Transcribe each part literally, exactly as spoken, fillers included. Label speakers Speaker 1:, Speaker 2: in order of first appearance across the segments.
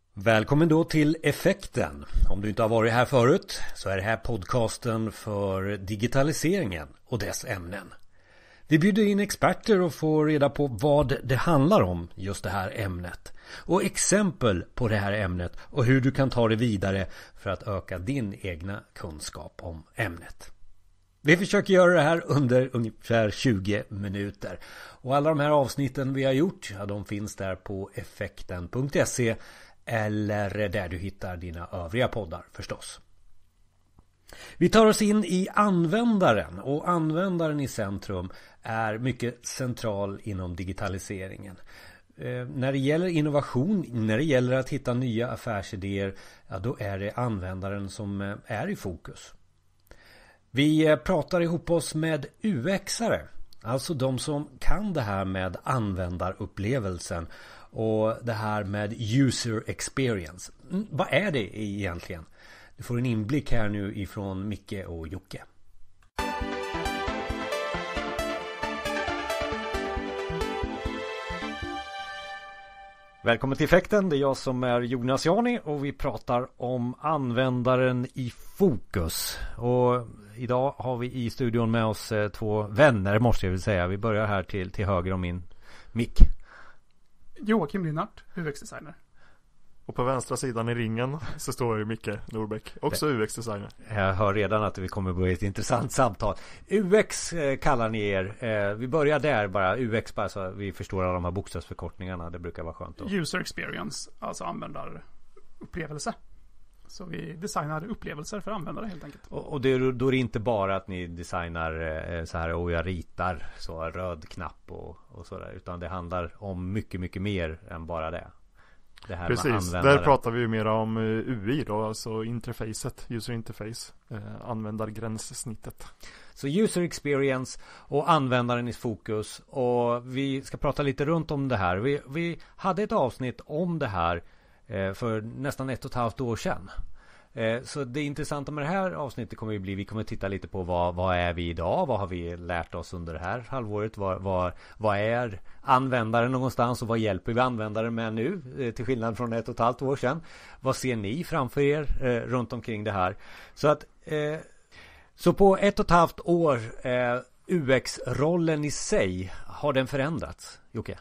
Speaker 1: Välkommen då till Effekten. Om du inte har varit här förut så är det här podcasten för digitaliseringen och dess ämnen. Vi bjuder in experter och får reda på vad det handlar om, just det här ämnet. Och exempel på det här ämnet och hur du kan ta det vidare för att öka din egna kunskap om ämnet. Vi försöker göra det här under ungefär tjugo minuter. Och alla de här avsnitten vi har gjort, ja, de finns där på effekten punkt se eller där du hittar dina övriga poddar förstås. Vi tar oss in i användaren, och användaren i centrum är mycket central inom digitaliseringen. Eh, när det gäller innovation, när det gäller att hitta nya affärsidéer, ja, då är det användaren som är i fokus. Vi pratar ihop oss med U X-are, alltså de som kan det här med användarupplevelsen och det här med user experience. Mm, vad är det egentligen? Du får en inblick här nu ifrån Micke och Jocke. Välkommen till Effekten, det är jag som är Jonas Jani och vi pratar om användaren i fokus. Och idag har vi i studion med oss två vänner, måste jag väl säga. Vi börjar här till, till höger om min mick.
Speaker 2: Joakim Linnart, U X-designer.
Speaker 3: Och på vänstra sidan i ringen så står Micke Norbeck, också U X-designer.
Speaker 1: Jag hör redan att vi kommer börja ett intressant samtal. U X kallar ni er. Vi börjar där bara. U X bara så vi förstår alla de här bokstavsförkortningarna. Det brukar vara skönt. Då.
Speaker 2: User experience, alltså användarupplevelse. Så vi designar upplevelser för användare helt enkelt.
Speaker 1: Och, och det, då är det inte bara att ni designar så här och jag ritar så röd knapp och, och sådär. Utan det handlar om mycket, mycket mer än bara det. Det här
Speaker 3: Precis, där pratar vi ju mer om U I då, alltså interfacet, user interface, eh, användargränssnittet.
Speaker 1: Så user experience och användaren i fokus, och vi ska prata lite runt om det här. Vi, vi hade ett avsnitt om det här eh, för nästan ett och ett halvt år sedan. Eh, så det intressanta med det här avsnittet kommer ju bli, vi kommer titta lite på vad, vad är vi idag, vad har vi lärt oss under det här halvåret, vad, vad, vad är användaren någonstans och vad hjälper vi användaren med nu eh, till skillnad från ett och ett halvt år sedan. Vad ser ni framför er eh, runt omkring det här? Så att eh, så på ett och ett halvt år eh, U X-rollen i sig, har den förändrats, Jocke?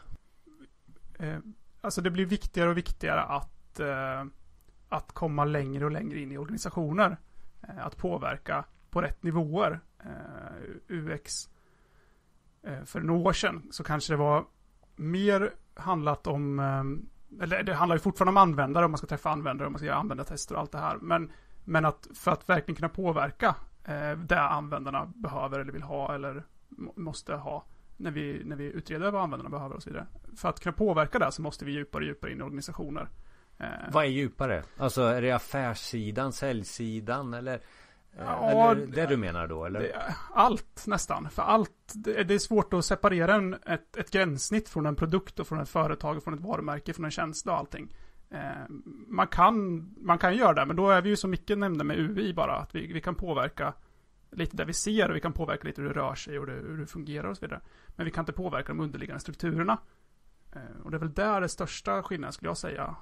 Speaker 2: Eh, alltså det blir viktigare och viktigare att eh... att komma längre och längre in i organisationer. Att påverka på rätt nivåer. U X för några år sedan så kanske det var mer handlat om, eller det handlar ju fortfarande om användare, om man ska träffa användare, om man ska göra användartester och allt det här. Men, men att för att verkligen kunna påverka det användarna behöver eller vill ha eller måste ha när vi, när vi utreder vad användarna behöver och så vidare. För att kunna påverka det så måste vi djupare och djupare in i organisationer.
Speaker 1: Vad är djupare? Alltså är det affärssidan, säljsidan eller,
Speaker 2: ja,
Speaker 1: eller det du menar då? Eller?
Speaker 2: Det, allt nästan. För allt, det, det är svårt att separera en, ett, ett gränssnitt från en produkt och från ett företag, från ett varumärke, från en tjänst och allting. Eh, man, kan, man kan göra det, men då är vi ju som Micke nämnde med U I bara, att vi, vi kan påverka lite där vi ser och vi kan påverka lite hur det rör sig och det, hur det fungerar och så vidare. Men vi kan inte påverka de underliggande strukturerna. Eh, och det är väl där det största skillnaden skulle jag säga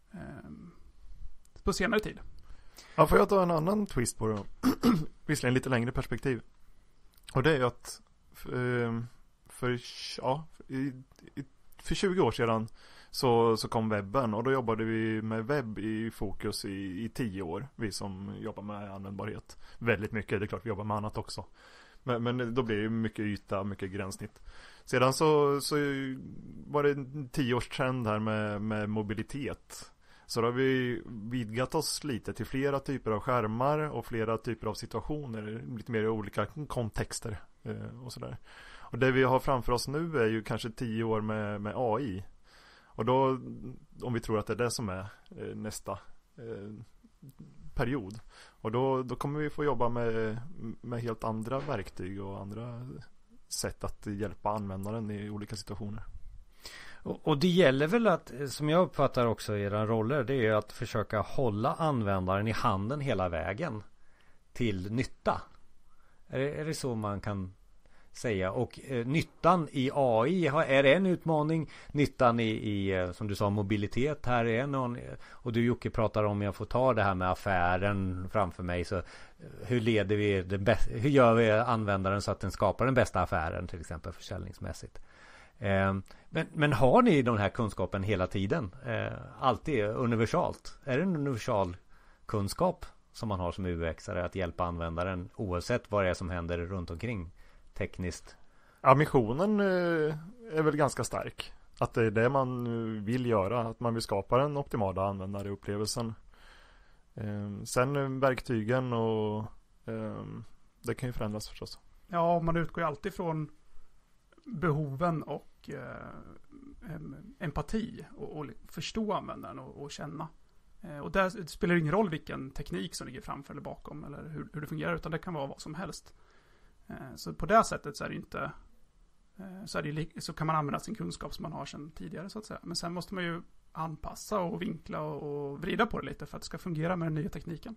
Speaker 2: på senare tid.
Speaker 3: Ja, får jag ta en annan twist på det? Visserligen lite längre perspektiv. Och det är att för, för, ja, för tjugo år sedan så, så kom webben, och då jobbade vi med webb i fokus i, i tio år. Vi som jobbar med användbarhet. Väldigt mycket, det är klart vi jobbar med annat också. Men, men då blir det mycket yta, mycket gränssnitt. Sedan så, så var det en tioårstrend här med, med mobilitet. Så då har vi vidgat oss lite till flera typer av skärmar och flera typer av situationer, lite mer i olika kontexter eh, och sådär. Och det vi har framför oss nu är ju kanske tio år med, med A I. Och då, om vi tror att det är det som är eh, nästa eh, period. Och då, då kommer vi få jobba med, med helt andra verktyg och andra sätt att hjälpa användaren i olika situationer.
Speaker 1: Och, och det gäller väl att, som jag uppfattar också i era roller, det är att försöka hålla användaren i handen hela vägen till nytta. Är det, är det så man kan säga. Och eh, nyttan i A I har, är en utmaning. Nyttan i, i som du sa, mobilitet här är någon. Och du Jocke pratar om, jag får ta det här med affären framför mig. Så hur leder vi den bästa, hur gör vi användaren så att den skapar den bästa affären, till exempel försäljningsmässigt. Eh, men, men har ni den här kunskapen hela tiden? Eh, alltid universalt? Är det en universal kunskap som man har som U X-are att hjälpa användaren oavsett vad det är som händer runt omkring tekniskt?
Speaker 3: Ja, missionen eh, är väl ganska stark. Att det är det man vill göra. Att man vill skapa den optimala användarupplevelsen. Eh, sen verktygen och eh, det kan ju förändras förstås.
Speaker 2: Ja, man utgår ju alltid från behoven och eh, empati och, och förstå användaren och, och känna. Eh, och där spelar det ingen roll vilken teknik som ligger framför eller bakom eller hur, hur det fungerar, utan det kan vara vad som helst. Eh, så på det sättet så är det inte eh, så, är det, så kan man använda sin kunskap som man har sedan tidigare så att säga. Men sen måste man ju anpassa och vinkla och, och vrida på det lite för att det ska fungera med den nya tekniken.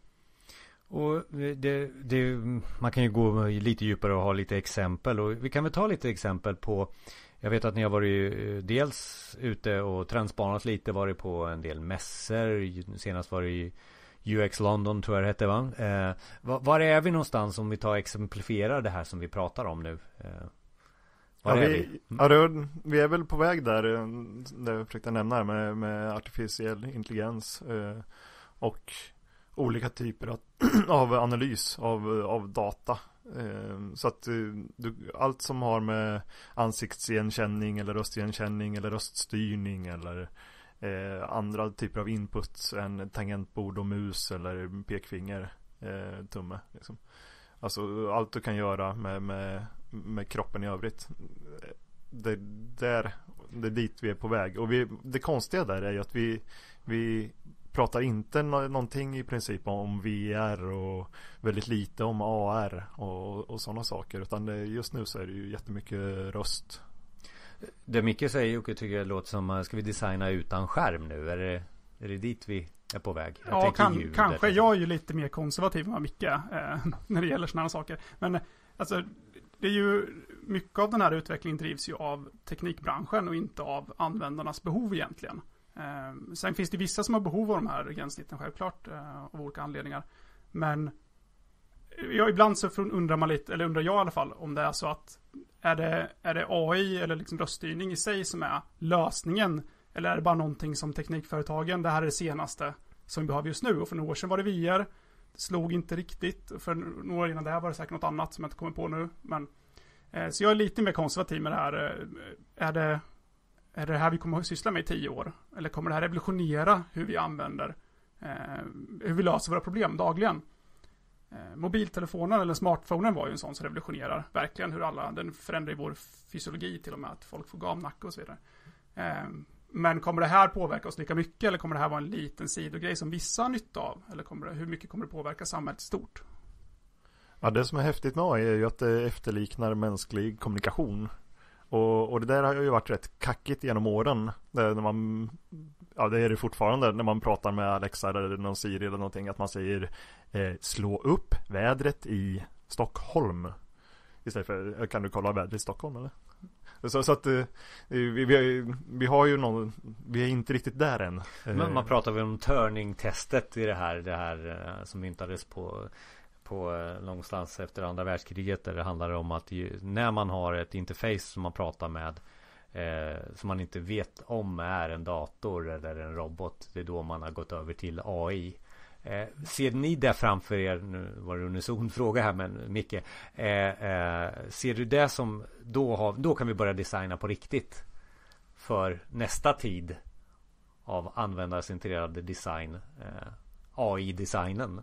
Speaker 1: Och det, det, man kan ju gå lite djupare och ha lite exempel. Och vi kan väl ta lite exempel på, jag vet att ni har varit dels ute och trendspanat lite, varit på en del mässor. Senast var det i U X London tror jag det hette, va? Eh, var, var är vi någonstans om vi tar exemplifierar det här som vi pratar om nu? Eh, var
Speaker 3: ja,
Speaker 1: är
Speaker 3: vi,
Speaker 1: vi?
Speaker 3: Ja, då, vi är väl på väg där, där jag försökte nämna här med, med artificiell intelligens eh, och olika typer av, av analys av, av data. Eh, så att du, allt som har med ansiktsigenkänning eller röstigenkänning eller röststyrning eller eh, andra typer av inputs än tangentbord och mus eller pekfinger, eh, tumme. Liksom. Alltså allt du kan göra med, med, med kroppen i övrigt. Det, där, det är dit vi är på väg. Och vi, det konstiga där är ju att vi, vi pratar inte no- någonting i princip om V R och väldigt lite om A R och, och sådana saker, utan det, just nu så är det ju jättemycket röst.
Speaker 1: Det Micke säger, Jocke, tycker jag låter som, ska vi designa utan skärm nu? Är det, är det dit vi är på väg? Jag
Speaker 2: ja, kan,
Speaker 1: ljud,
Speaker 2: kanske.
Speaker 1: eller...
Speaker 2: Jag är ju lite mer konservativ än Micke eh, när det gäller sådana saker. Men alltså, det är ju mycket av den här utvecklingen drivs ju av teknikbranschen och inte av användarnas behov egentligen. Eh, sen finns det vissa som har behov av de här gränssnitten självklart eh, av olika anledningar. Men ja, ibland så undrar man lite, eller undrar jag i alla fall, om det är så att är det, är det A I eller liksom röststyrning i sig som är lösningen, eller är det bara någonting som teknikföretagen, det här är det senaste som vi behöver just nu, och för några år sedan var det V R, det slog inte riktigt, för några år innan det här var det säkert något annat som jag inte kommer på nu, men eh, så jag är lite mer konservativ med det här. Är det Är det här vi kommer att syssla med i tio år? Eller kommer det här revolutionera hur vi använder, eh, hur vi löser våra problem dagligen? Eh, mobiltelefonen eller smartphonen var ju en sån som revolutionerar verkligen hur alla, den förändrar vår fysiologi till och med, att folk får gamnacke och så vidare. Eh, men kommer det här påverka oss lika mycket, eller kommer det här vara en liten sidogrej som vissa har nytta av? Eller kommer det, hur mycket kommer det påverka samhället stort?
Speaker 3: Ja, det som är häftigt med A I är ju att det efterliknar mänsklig kommunikation. Och, och det där har ju varit rätt kackigt genom åren. När man, ja, det är det fortfarande när man pratar med Alexa eller någon Siri eller någonting, att man säger eh, slå upp vädret i Stockholm. Istället för, kan du kolla vädret i Stockholm eller? Så, så att eh, vi, vi, vi har ju någon, vi är inte riktigt där än.
Speaker 1: Men man pratar väl om Turing-testet i det här, det här som myntades på på någonstans efter andra världskriget, där det handlar om att ju, när man har ett interface som man pratar med eh, som man inte vet om är en dator eller en robot, det är då man har gått över till A I. Eh, ser ni det framför er, nu var det en unison fråga här, men Micke, eh, eh, ser du det som då, har, då kan vi börja designa på riktigt för nästa tid av användarcentrerad design, eh, A I-designen?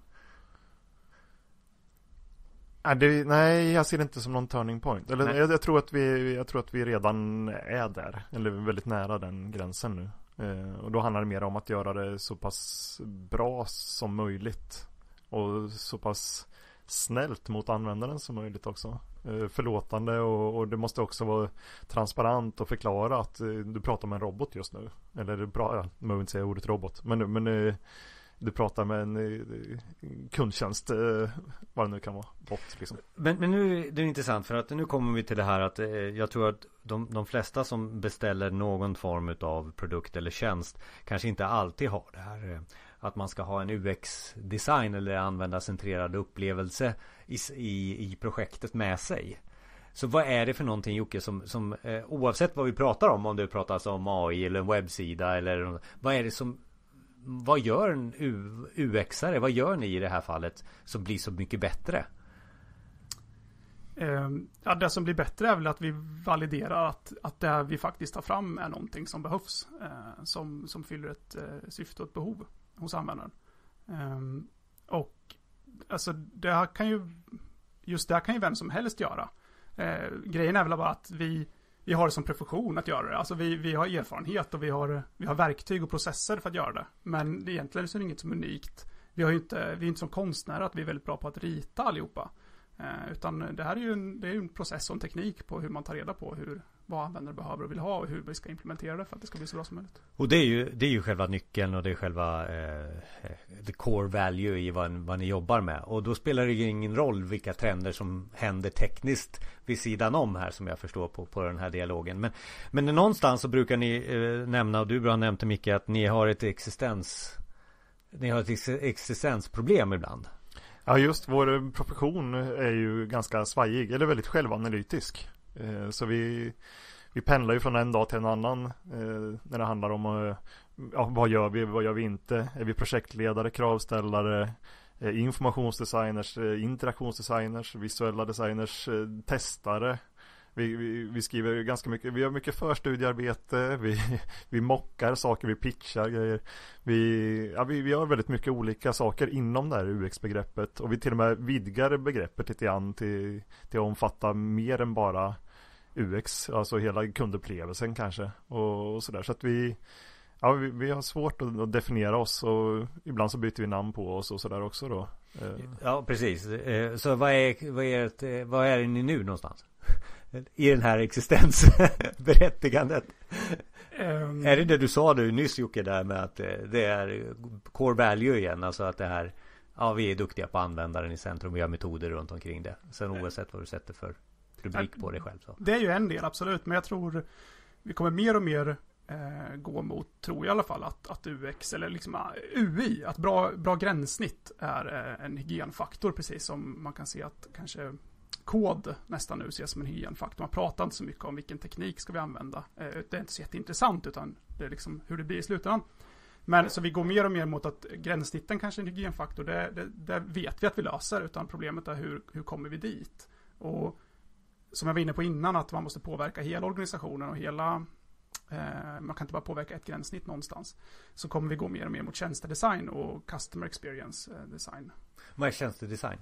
Speaker 3: Nej, det, nej, jag ser det inte som någon turning point. Eller, jag, jag, tror att vi, jag tror att vi redan är där, eller väldigt nära den gränsen nu. Eh, och då handlar det mer om att göra det så pass bra som möjligt. Och så pass snällt mot användaren som möjligt också. Eh, förlåtande, och, och det måste också vara transparent och förklara att eh, du pratar med en robot just nu. Eller bra, ja, man vill inte säga ordet robot. Men, men eh, du pratar med en eh, kundtjänst, eh, vad det nu kan vara, bot liksom.
Speaker 1: Men, men nu är det intressant för att nu kommer vi till det här att eh, jag tror att de, de flesta som beställer någon form av produkt eller tjänst kanske inte alltid har det här eh, att man ska ha en U X-design eller användarcentrerad upplevelse i, i, i projektet med sig. Så vad är det för någonting, Jocke, som, som eh, oavsett vad vi pratar om, om det pratas om A I eller en webbsida eller vad är det som, vad gör en U, UXare, vad gör ni i det här fallet som blir så mycket bättre?
Speaker 2: Eh, ja, det som blir bättre är väl att vi validerar att, att det vi faktiskt tar fram är någonting som behövs, eh, som, som fyller ett eh, syfte och ett behov hos användaren. Eh, och alltså det här kan ju, just det här kan ju vem som helst göra. Eh, grejen är väl bara att vi, vi har det som profession att göra det. Alltså vi, vi har erfarenhet och vi har, vi har verktyg och processer för att göra det. Men egentligen så är det inget som är unikt. Vi, har ju inte, vi är inte som konstnärer att vi är väldigt bra på att rita allihopa. Eh, utan det här är ju en, det är en process och en teknik på hur man tar reda på hur, vad användare behöver och vill ha och hur vi ska implementera det för att det ska bli så bra som möjligt.
Speaker 1: Och det är ju, det är ju själva nyckeln och det är själva eh, the core value i vad, vad ni jobbar med. Och då spelar det ju ingen roll vilka trender som händer tekniskt vid sidan om här, som jag förstår på, på den här dialogen. Men, men någonstans så brukar ni eh, nämna, och du har nämnt det mycket, att ni har ett existens ni har ett ex- existensproblem ibland.
Speaker 3: Ja, just vår profession är ju ganska svajig, eller väldigt självanalytisk. Eh, så vi, vi pendlar ju från en dag till en annan eh, när det handlar om eh, ja, vad gör vi, vad gör vi inte? Är vi projektledare, kravställare, eh, informationsdesigners, eh, interaktionsdesigners, visuella designers, eh, testare? Vi, vi, vi skriver ganska mycket, vi har mycket förstudiearbete, vi, vi mockar saker, vi pitchar grejer. Vi, ja, vi, vi gör väldigt mycket olika saker inom det här U X-begreppet. Och vi till och med vidgar begreppet lite grann till, till att omfatta mer än bara U X. Alltså hela kundupplevelsen kanske. Och, och sådär. Så att vi, ja, vi, vi har svårt att, att definiera oss. Och ibland så byter vi namn på oss och sådär också då.
Speaker 1: Ja, precis. Så vad är, vad är, det, vad är ni nu någonstans? I den här existensberättigandet. Um, är det det du sa du nyss, Jocke, där med att det är core value igen, alltså att det här, ja, vi är duktiga på användaren i centrum, vi har metoder runt omkring det, sen oavsett vad du sätter för rubrik på dig själv så.
Speaker 2: Det är ju en del, absolut, men jag tror vi kommer mer och mer eh, gå mot, tror jag i alla fall, att, att U X eller liksom U I, att bra, bra gränssnitt är eh, en hygienfaktor, precis som man kan se att kanske kod nästan nu ses som en hygienfaktor. Man pratar inte så mycket om vilken teknik ska vi använda. Det är inte så jätteintressant, utan det är liksom hur det blir i slutändan. Men så vi går mer och mer mot att gränssnitten kanske är en hygienfaktor. Det, det, det vet vi att vi löser, utan problemet är hur, hur kommer vi dit? Och som jag var inne på innan, att man måste påverka hela organisationen och hela eh, man kan inte bara påverka ett gränssnitt någonstans. Så kommer vi gå mer och mer mot tjänstedesign och customer experience design.
Speaker 1: Vad är tjänstedesign?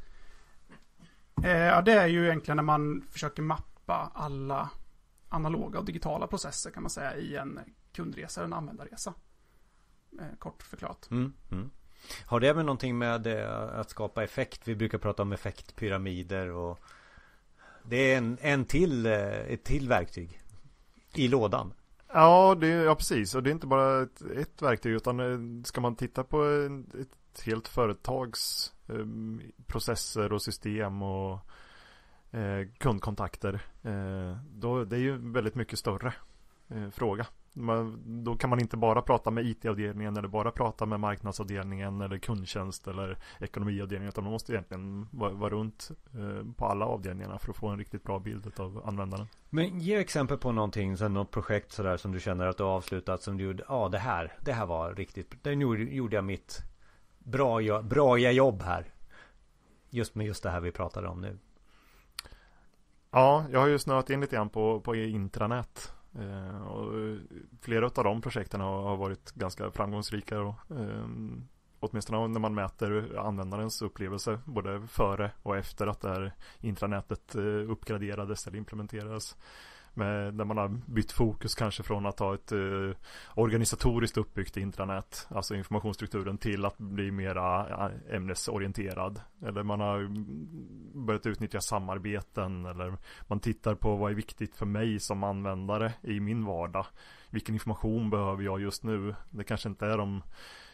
Speaker 2: Ja, det är ju egentligen när man försöker mappa alla analoga och digitala processer, kan man säga, i en kundresa eller en användarresa. Eh, kort förklarat.
Speaker 1: Mm, mm. Har det med någonting med att skapa effekt? Vi brukar prata om effektpyramider och det är en, en till, ett till verktyg i lådan.
Speaker 3: Ja, det, ja, precis. Och det är inte bara ett, ett verktyg, utan ska man titta på ett ett helt företags eh, processer och system och eh, kundkontakter, eh, då det är ju väldigt mycket större eh, fråga. Man, då kan man inte bara prata med I T-avdelningen eller bara prata med marknadsavdelningen eller kundtjänst eller ekonomiavdelningen, utan man måste egentligen vara, vara runt eh, på alla avdelningarna för att få en riktigt bra bild av användaren.
Speaker 1: Men ge exempel på någonting, så något projekt sådär som du känner att du har avslutat, som du gjorde, ja det här, det här var riktigt, det gjorde jag mitt Bra, bra jobb här. Just med just det här vi pratade om nu.
Speaker 3: Ja, jag har ju snöat in lite grann på, på intranät. Eh, och flera av de projekten har, har varit ganska framgångsrika. Och, eh, åtminstone när man mäter användarens upplevelse både före och efter att det här intranätet eh, uppgraderades eller implementerades. Med, där man har bytt fokus kanske från att ha ett eh, organisatoriskt uppbyggt intranät, alltså informationsstrukturen, till att bli mera eh, ämnesorienterad. Eller man har börjat utnyttja samarbeten, eller man tittar på vad är viktigt för mig som användare i min vardag. Vilken information behöver jag just nu? Det kanske inte är de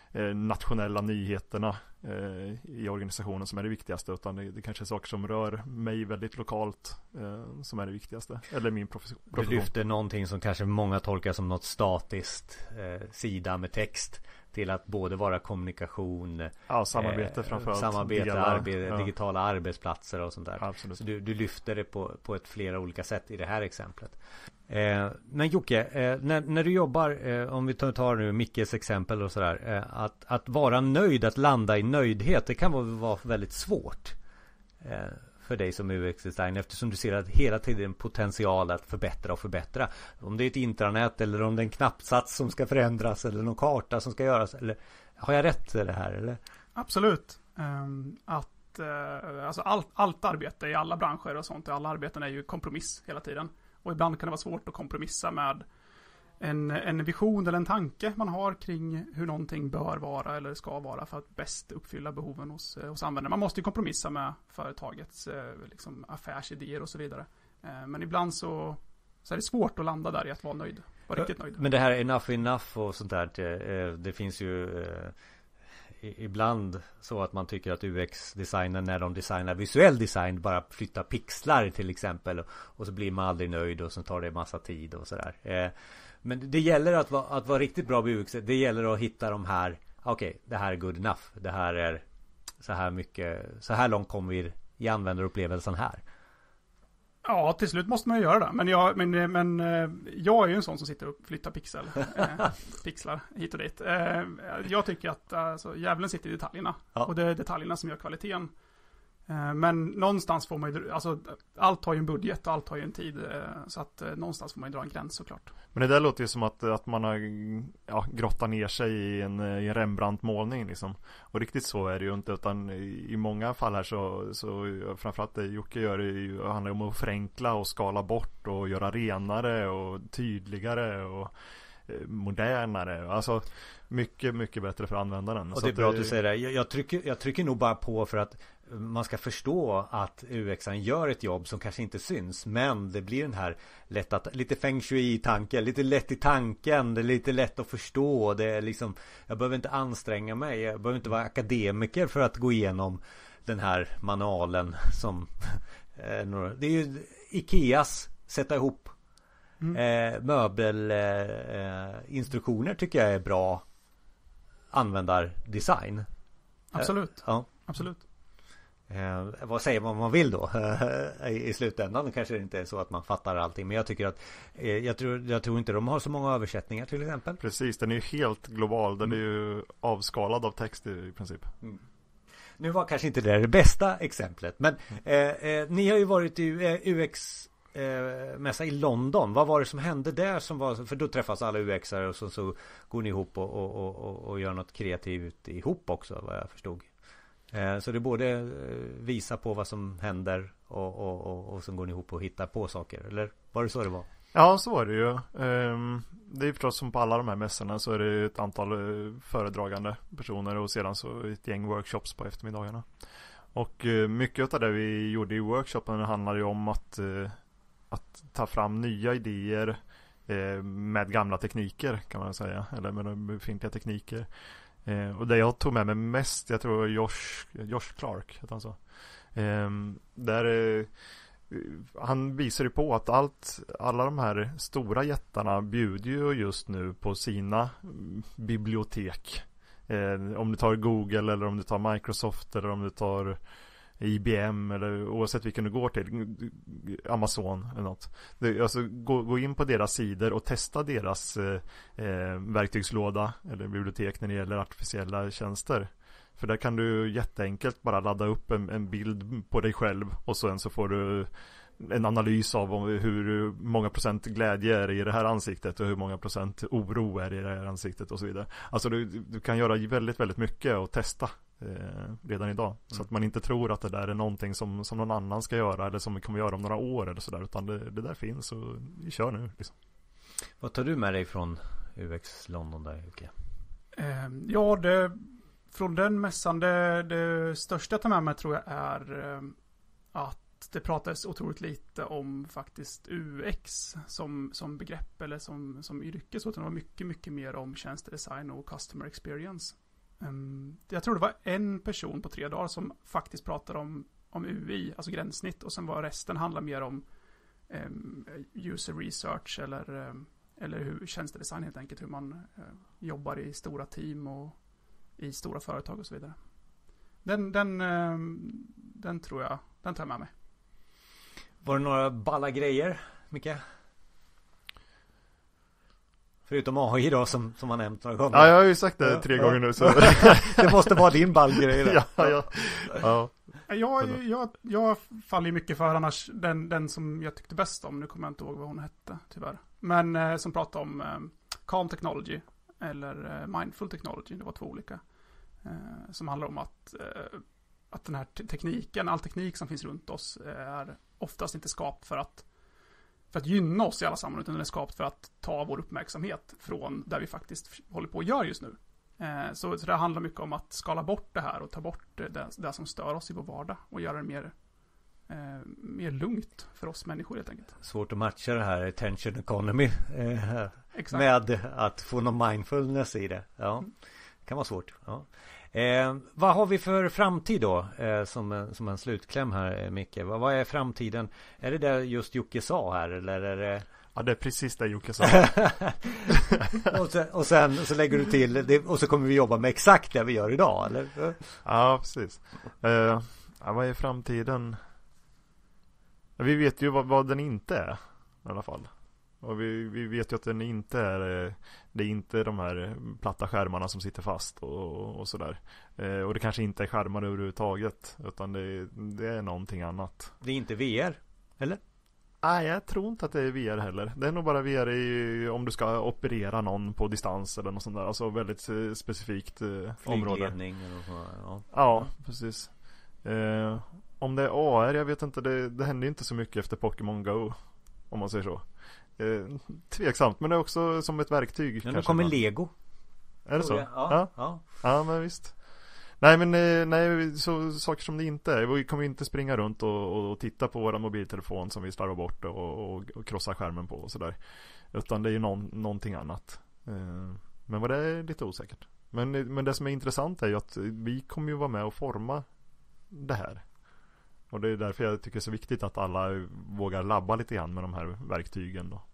Speaker 3: eh, nationella nyheterna eh, i organisationen som är det viktigaste, utan det, det kanske är saker som rör mig väldigt lokalt eh, som är det viktigaste, eller min profession.
Speaker 1: Du lyfter någonting som kanske många tolkar som något statiskt, eh, sida med text, till att både vara kommunikation,
Speaker 3: ja, samarbete eh, framförallt,
Speaker 1: samarbete,
Speaker 3: dela,
Speaker 1: arbete,
Speaker 3: ja.
Speaker 1: digitala arbetsplatser och sånt där.
Speaker 3: Absolut.
Speaker 1: Så du, du lyfter det på, på ett flera olika sätt i det här exemplet. Eh, men Jocke, eh, när, när du jobbar, eh, om vi tar, tar nu Mickes exempel och sådär, eh, att, att vara nöjd, att landa i nöjdhet, det kan vara, vara väldigt svårt eh, för dig som U X-designer, eftersom du ser att hela tiden potential att förbättra och förbättra. Om det är ett intranät eller om det är en knappsats som ska förändras eller någon karta som ska göras, eller har jag rätt i det här eller?
Speaker 2: Absolut. Um, att uh, alltså allt, allt arbete i alla branscher och sånt, alla arbeten är ju kompromiss hela tiden. Och ibland kan det vara svårt att kompromissa med en, en vision eller en tanke man har kring hur någonting bör vara eller ska vara för att bäst uppfylla behoven hos, hos användare. Man måste ju kompromissa med företagets liksom, affärsidéer och så vidare. Men ibland så, så är det svårt att landa där i att vara nöjd. Vara riktigt nöjd.
Speaker 1: Men det här enough enough och sånt där, det, det finns ju ibland så att man tycker att U X-designen, när de designar visuell design, bara flyttar pixlar till exempel, och, och så blir man aldrig nöjd och så tar det massa tid och sådär. Eh, men det gäller att vara, att vara riktigt bra på U X. Det gäller att hitta de här, okej, okay, det här är good enough. Det här är så här mycket, så här långt kommer vi i användarupplevelsen här.
Speaker 2: Ja, till slut måste man ju göra det. Men jag, men, men, jag är ju en sån som sitter och flyttar pixel, eh, pixlar hit och dit. Eh, jag tycker att alltså, djävulen sitter i detaljerna. Ja. Och det är detaljerna som gör kvaliteten. Eh, men någonstans får man ju, alltså allt har ju en budget och allt har ju en tid. Eh, så att eh, någonstans får man ju dra en gräns såklart.
Speaker 3: Men det där låter ju som att, att man har ja, grottat ner sig i en, i en Rembrandt-målning liksom. Och riktigt så är det ju inte, utan i, i många fall här så, så framförallt det Jocke gör det ju, handlar om att förenkla och skala bort och göra renare och tydligare och eh, modernare. Alltså mycket, mycket bättre för användaren.
Speaker 1: Och det är bra att du säger det. Jag, jag, trycker, jag trycker nog bara på för att man ska förstå att U X-aren gör ett jobb som kanske inte syns, men det blir den här lätt att, lite feng shui-tanken, lite lätt i tanken, det är lite lätt att förstå, det är liksom, jag behöver inte anstränga mig, jag behöver inte vara akademiker för att gå igenom den här manualen som det är ju Ikeas sätta ihop mm. eh, möbelinstruktioner eh, tycker jag är bra användardesign.
Speaker 2: Absolut.
Speaker 1: Eh, ja.
Speaker 2: Absolut.
Speaker 1: Eh, vad säger man om man vill då i, i slutändan kanske det inte är så att man fattar allting, men jag tycker att eh, jag, tror, jag tror inte de har så många översättningar till exempel.
Speaker 3: Precis, den är ju helt global, den mm. är ju avskalad av text i princip.
Speaker 1: Mm. Nu var kanske inte det det bästa exemplet, men eh, eh, ni har ju varit i eh, U X eh, mässa i London. Vad var det som hände där som var, för då träffas alla U X-are och så, så går ni ihop och, och, och, och gör något kreativt ihop också, vad jag förstod. Så det både visa på vad som händer och, och, och, och så går ni ihop och hittar på saker. Eller var det så det var?
Speaker 3: Ja, så var det ju. Det är förstås som på alla de här mässorna så är det ett antal föredragande personer och sedan så ett gäng workshops på eftermiddagarna. Och mycket av det vi gjorde i workshopen handlade ju om att, att ta fram nya idéer med gamla tekniker kan man säga. Eller med befintliga tekniker. Eh, och det jag tog med mig mest, jag tror Josh, Josh Clark heter han så. Eh, där eh, han visar ju på att allt, alla de här stora jättarna bjuder ju just nu på sina bibliotek. Eh, om du tar Google eller om du tar Microsoft eller om du tar I B M eller oavsett vilken du går till, Amazon eller något. Det, alltså gå, gå in på deras sidor och testa deras eh, verktygslåda eller bibliotek när det gäller artificiella tjänster. För där kan du jätteenkelt bara ladda upp en, en bild på dig själv och sen så får du en analys av hur många procent glädje är i det här ansiktet och hur många procent oro är i det här ansiktet och så vidare. Alltså du, du kan göra väldigt, väldigt mycket och testa eh, redan idag. Mm. Så att man inte tror att det där är någonting som, som någon annan ska göra eller som vi kommer göra om några år eller sådär, utan det, det där finns och vi kör nu. Liksom.
Speaker 1: Vad tar du med dig från U X London där, Jocke?
Speaker 2: Eh, ja, det, från den mässan, det, det största jag tar med mig tror jag är eh, att det pratades otroligt lite om faktiskt U X som, som begrepp eller som, som yrke, så det var mycket, mycket mer om tjänstedesign och customer experience. Um, jag tror det var en person på tre dagar som faktiskt pratade om, om U I, alltså gränssnitt. Och sen var resten handlar mer om um, user research eller, um, eller hur tjänstedesign helt enkelt. Hur man uh, jobbar i stora team och i stora företag och så vidare. Den, den, um, den tror jag, den tar jag med mig.
Speaker 1: Var det några balla grejer, Micke? Förutom A I då, som, som har nämnt några gånger.
Speaker 3: Ja, jag har ju sagt det
Speaker 1: ja,
Speaker 3: tre
Speaker 1: ja.
Speaker 3: gånger nu. Så.
Speaker 1: Det måste vara din ballgrej.
Speaker 3: ja, ja, ja.
Speaker 2: Jag, jag, jag faller ju mycket för annars den, den som jag tyckte bäst om. Nu kommer jag inte ihåg vad hon hette, tyvärr. Men eh, som pratade om eh, calm technology eller eh, mindful technology. Det var två olika. Eh, som handlar om att, eh, att den här te- tekniken, all teknik som finns runt oss eh, är oftast inte skapt för att för att gynna oss i alla sammanhang, utan den är skapat för att ta vår uppmärksamhet från där vi faktiskt håller på att göra just nu. Eh, så, så det handlar mycket om att skala bort det här och ta bort det, det som stör oss i vår vardag och göra det mer, eh, mer lugnt för oss människor helt enkelt.
Speaker 1: Svårt att matcha det här attention economy eh,
Speaker 2: Exakt.
Speaker 1: med att få någon mindfulness i det. Ja, det kan vara svårt. Ja. Eh, vad har vi för framtid då eh, som, som en slutkläm här, Micke? Vad, vad är framtiden? Är det där just Jocke sa här eller är det...
Speaker 3: Ja, det är precis det Jocke sa.
Speaker 1: och, sen, och sen så lägger du till det, och så kommer vi jobba med exakt det vi gör idag, eller?
Speaker 3: Ja, precis. Uh, ja, vad är framtiden? Vi vet ju vad, vad den inte är i alla fall. Och vi, vi vet ju att den inte är, det är inte de här platta skärmarna som sitter fast och, och sådär. Eh, och det kanske inte är skärmar överhuvudtaget, utan det, det är någonting annat.
Speaker 1: Det är inte V R, eller?
Speaker 3: Nej, jag tror inte att det är V R heller. Det är nog bara V R i, om du ska operera någon på distans eller något sånt där. Alltså väldigt eh, specifikt eh, område.
Speaker 1: Flygledning eller så, ja.
Speaker 3: Ja, precis. Eh, om det är A R, jag vet inte, det, det händer inte så mycket efter Pokémon Go, om man säger så. Eh, tveksamt, men det är också som ett verktyg.
Speaker 1: Men nu kommer
Speaker 3: ibland.
Speaker 1: Lego.
Speaker 3: Är det så?
Speaker 1: Ja,
Speaker 3: Ja,
Speaker 1: ja.
Speaker 3: ja men visst. Nej, men eh, nej, så saker som det inte är. Vi kommer inte springa runt och, och, och titta på våra mobiltelefon som vi slarvar bort och, och, och krossar skärmen på och sådär. Utan det är ju någon, någonting annat. Eh, men vad det är lite osäkert. Men, men det som är intressant är ju att vi kommer ju vara med och forma det här. Och det är därför jag tycker det är så viktigt att alla vågar labba lite grann med de här verktygen då.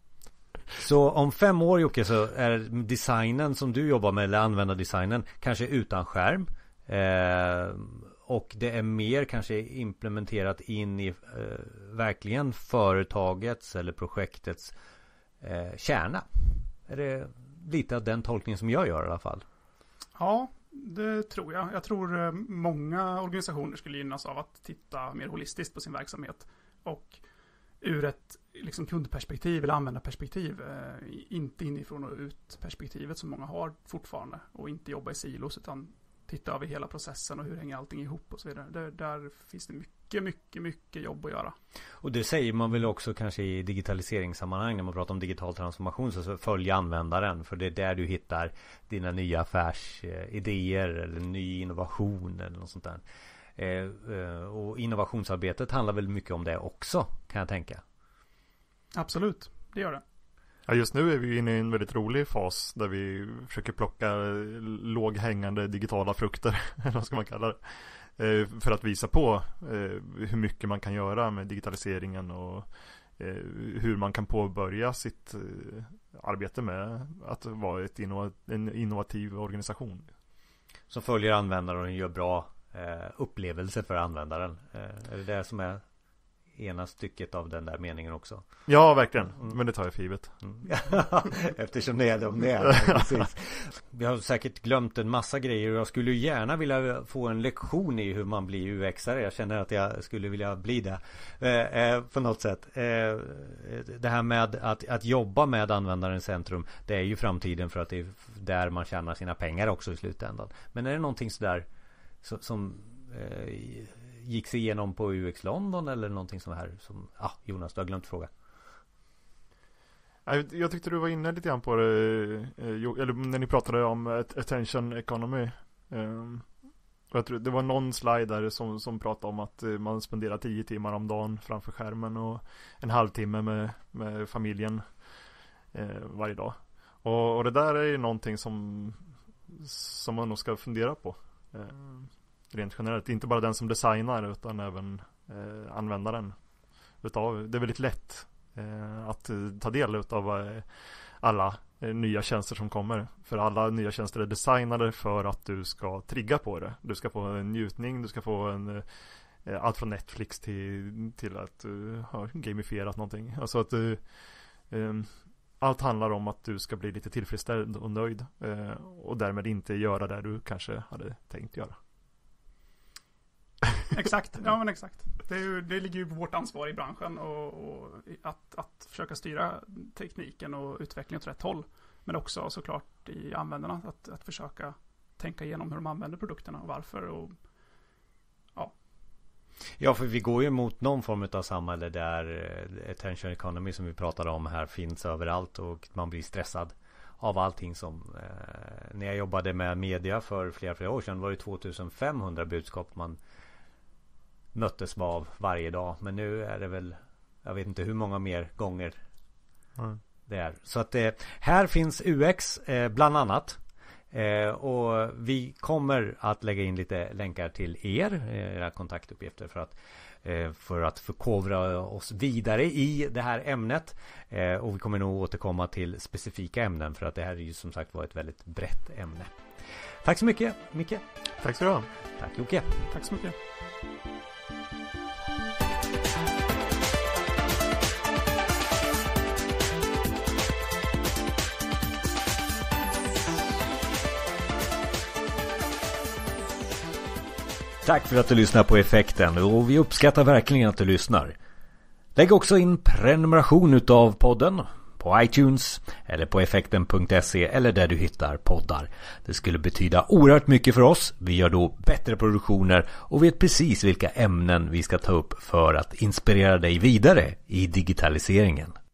Speaker 1: Så om fem år, Jocke, så är designen som du jobbar med, eller användardesignen, kanske utan skärm. Eh, och det är mer kanske implementerat in i eh, verkligen företagets eller projektets eh, kärna. Är det lite av den tolkningen som jag gör i alla fall?
Speaker 2: Ja, det tror jag. Jag tror många organisationer skulle gynnas av att titta mer holistiskt på sin verksamhet. Och ur ett liksom kundperspektiv eller användarperspektiv. Eh, inte inifrån och ut perspektivet som många har fortfarande. Och inte jobba i silos utan titta över hela processen och hur hänger allting ihop och så vidare. Där, där finns det mycket, mycket, mycket jobb att göra.
Speaker 1: Och det säger man väl också kanske i digitaliseringssammanhang när man pratar om digital transformation, så följ användaren, för det är där du hittar dina nya affärsidéer eller ny innovation eller något sånt där. Eh, och innovationsarbetet handlar väl mycket om det också, kan jag tänka.
Speaker 2: Absolut, det gör det.
Speaker 3: Ja, just nu är vi inne i en väldigt rolig fas där vi försöker plocka låghängande digitala frukter, eller vad ska man kalla det, eh, för att visa på eh, hur mycket man kan göra med digitaliseringen och eh, hur man kan påbörja sitt eh, arbete med att vara ett innov- en innovativ organisation.
Speaker 1: Som följer användaren och gör bra eh, upplevelser för användaren. Eh, är det det som är ena stycket av den där meningen också?
Speaker 3: Ja, verkligen.
Speaker 1: Mm.
Speaker 3: Men det tar jag för givet.
Speaker 1: Mm. Eftersom det är de det är. Precis. Vi har säkert glömt en massa grejer och jag skulle ju gärna vilja få en lektion i hur man blir U X-are. Jag känner att jag skulle vilja bli det eh, eh, på något sätt. Eh, det här med att, att jobba med användaren i centrum, det är ju framtiden, för att det är där man tjänar sina pengar också i slutändan. Men är det någonting sådär som, som eh, gick sig igenom på U X London eller någonting som här som, ah, Jonas, du har glömt fråga.
Speaker 3: Jag tyckte du var inne lite grann på det, eller när ni pratade om attention economy. Jag tror det var någon slide där som, som pratade om att man spenderar tio timmar om dagen framför skärmen och en halvtimme med, med familjen varje dag. Och, och det där är ju någonting som som man nog ska fundera på. Eh, rent generellt. Inte bara den som designar utan även eh, användaren. Utav, det är väldigt lätt eh, att ta del av eh, alla eh, nya tjänster som kommer. För alla nya tjänster är designade för att du ska trigga på det. Du ska få en njutning, du ska få en eh, allt från Netflix till, till att uh, ha gamifierat någonting. Alltså att uh, um, allt handlar om att du ska bli lite tillfredsställd och nöjd uh, och därmed inte göra det du kanske hade tänkt göra.
Speaker 2: Exakt, ja men exakt. Det, är ju, det ligger ju på vårt ansvar i branschen och, och att, att försöka styra tekniken och utvecklingen åt rätt håll. Men också såklart i användarna att, att försöka tänka igenom hur de använder produkterna och varför. Och, ja.
Speaker 1: ja, för vi går ju mot någon form av samhälle där attention economy som vi pratade om här finns överallt och man blir stressad av allting som eh, när jag jobbade med media för flera, flera år sedan var det tvåtusenfemhundra budskap man möttes av varje dag. Men nu är det väl, jag vet inte hur många mer gånger mm. det är. Så att eh, här finns U X eh, bland annat. Eh, och vi kommer att lägga in lite länkar till er, era kontaktuppgifter för att eh, för att förkovra oss vidare i det här ämnet. Eh, och vi kommer nog återkomma till specifika ämnen för att det här är ju som sagt var ett väldigt brett ämne. Tack så mycket, Micke.
Speaker 3: Tack så du ha.
Speaker 1: Tack Jocke.
Speaker 2: Tack så mycket.
Speaker 1: Tack för att du lyssnar på Effekten och vi uppskattar verkligen att du lyssnar. Lägg också in prenumeration utav podden på iTunes eller på effekten punkt se eller där du hittar poddar. Det skulle betyda oerhört mycket för oss. Vi gör då bättre produktioner och vet precis vilka ämnen vi ska ta upp för att inspirera dig vidare i digitaliseringen.